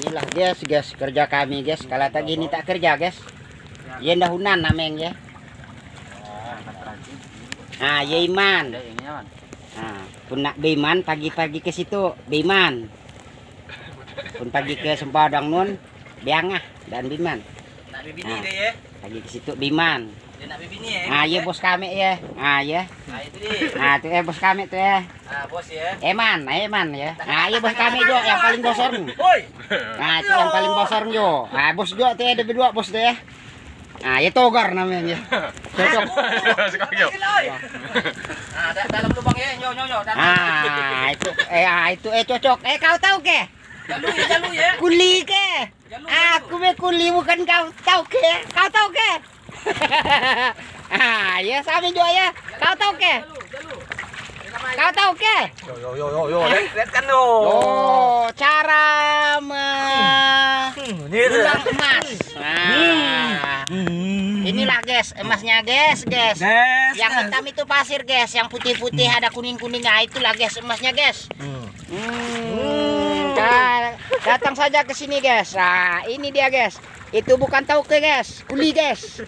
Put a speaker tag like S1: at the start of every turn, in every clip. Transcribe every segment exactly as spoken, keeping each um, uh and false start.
S1: inilah guys, guys kerja kami guys. Kalau tak gini tak kerja guys. Ya dahunan namanya ya. Ah, ya Iman. Ah, pun nak Biman pagi-pagi ke situ, Biman. Pun pagi ke Sempadang nun, Biangah dan Biman.
S2: Nak bibini
S1: Ah,
S2: dia ya.
S1: pagi ke situ Biman.
S2: Dia nak bibini ya.
S1: Ah, ya bos kami ya. Ah, ya.
S2: Ah, itu dia.
S1: Ah, tuh eh bos kami tuh ya.
S2: Ah, bos ya.
S1: Eman, Eman ya. Ah, iya bos kami juga yang paling bosor.
S2: Woi.
S1: Nah, itu yang paling bosor juga. Ah, bos juga tuh ya, ada berdua bos tuh ya. Nah, ya Togar namanya. Cocok.
S2: Ah, da- dalam lubang ya, nyo nyo nyo. Dalam.
S1: Ah, itu eh ah, itu eh cocok. Eh kau tahu ke?
S2: Jalu ya, jalu ya.
S1: Kuli ke?
S2: Jalu,
S1: Aku be kuli bukan kau. Tahu ke? Kau tahu ke? Ah, ya sama juga ya. Kau tahu ke?
S2: Jalu, jalu.
S1: Kau tahu ke?
S2: Yo yo yo yo yo. Lihat kan lo.
S1: Oh, cara me
S2: Ini itu.
S1: Dulang emas. Nah, inilah guys, emasnya guys, guys.
S2: Guys.
S1: Yang hitam itu pasir guys, yang putih-putih ada kuning-kuningnya itulah guys emasnya guys. Hmm. Nah, datang saja ke sini guys. Nah, ini dia guys. Itu bukan tauke guys, kuli guys.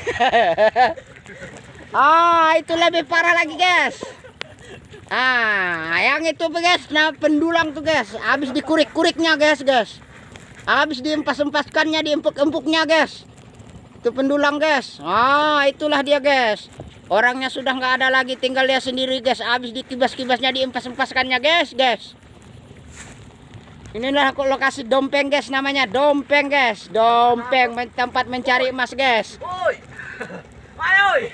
S1: Ah, itu lebih parah lagi guys. Ah, yang itu guys, nah pendulang tuh guys, habis dikurik-kuriknya guys, guys. Habis diempas-empaskannya, diempuk-empuknya guys. Itu pendulang guys. Ah, itulah dia guys. Orangnya sudah nggak ada lagi, tinggal dia sendiri guys. Habis dikibas-kibasnya, diempas-empaskannya guys, guys. Inilah lokasi dompeng guys, namanya dompeng guys. Dompeng tempat mencari emas guys.
S2: Woi. Mana woi?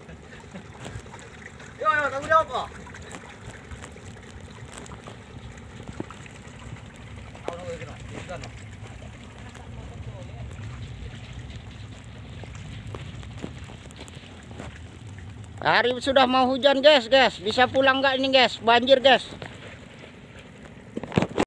S2: Yo yo, tanggung jawab kok.
S1: Hari sudah mau hujan guys, guys. Bisa pulang nggak ini guys? Banjir guys.